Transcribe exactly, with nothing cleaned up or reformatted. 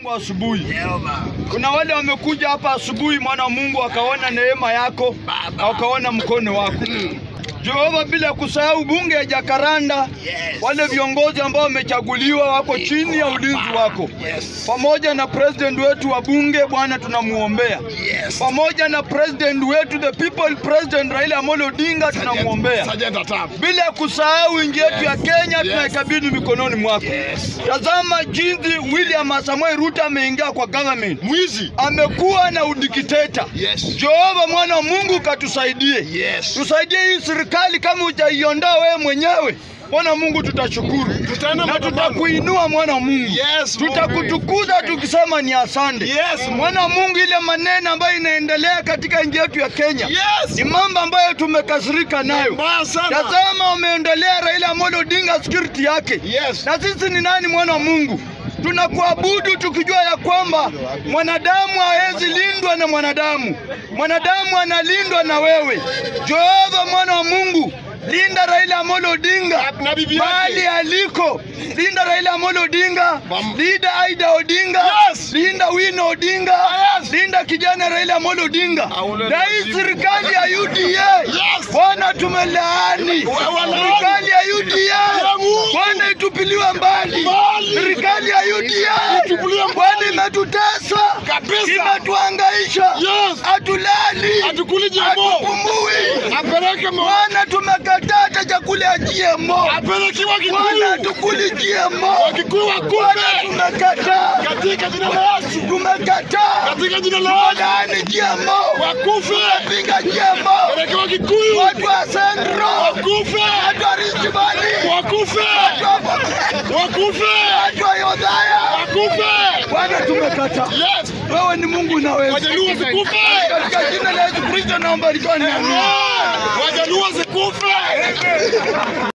Mungu asubuhi. Kuna wale wamekuja hapa asubuhi, mwana Mungu akaona neema yako, akaona mkono wako. Jehova, bila kusahau bunge ya Jakaranda, wale viongozi ambao wamechaguliwa wako chini ya ulinzi wako. Pamoja na president wetu wa bunge, Bwana tunamuombea. Pamoja na president wetu, the people president Raila Amolo Odinga, tunamuombea. Bila kusahau nchi yetu ya Kenya, tunaikabidhi mikononi mwako. Tazama jinsi William Samoei Ruto ameingia kwa government. Mwizi. Amekuwa na udikteta. Jehova mwana wa Mungu katusaidie. Tusaidie hii serikali kama hujaiondoa wewe mwenyewe. Mwana Mungu tutashukuru. Na tutakuinua mwana Mungu. Yes, tutakutukuza tukisema ni asante. Yes, mwana Mungu, ile maneno ambayo inaendelea katika nchi yetu ya Kenya. Yes, ni mambo ambayo tumekasirika nayo. Tazama umeendelea Raila Amolo Odinga security yake. Yes. Na sisi ni nani mwana Mungu? Tunakuabudu tukijua ya kwamba mwanadamu hawezi lindwa na mwanadamu. Mwanadamu analindwa na wewe. Jehova mwana wa Mungu, linda Raila Amolo Odinga mahali aliko. Linda Raila Amolo Odinga, linda Aida Odinga, yes. Linda Wino Odinga, yes. Linda kijana Raila Amolo Odinga. Na hii serikali ya U D A, yes. Bwana tumelaani. Serikali ya U D A, Bwana itupiliwe mbali. Serikali ya U D A, Bwana imetutesa, imetuhangaisha, hatulali, hatupumui. Bwana tumekataa chakula ya G M O. Bwana tukuli G M O. Bwana tumekataa. Katika jina la Yesu tumekataa. Katika jina la Yesu G M O. Wakufe. Pinga G M O. Watu wa Sendro. Wakufe. Watu wa Rizibani. Wakufe. Wakufe. Watu wa Yodhaya. Wakufe. Bwana tumekataa. Yes. Wewe ni Mungu na wewe. Wajaluo zikufe. Katika jina la Yesu Kristo naomba likoni. Wajaluo zikufe.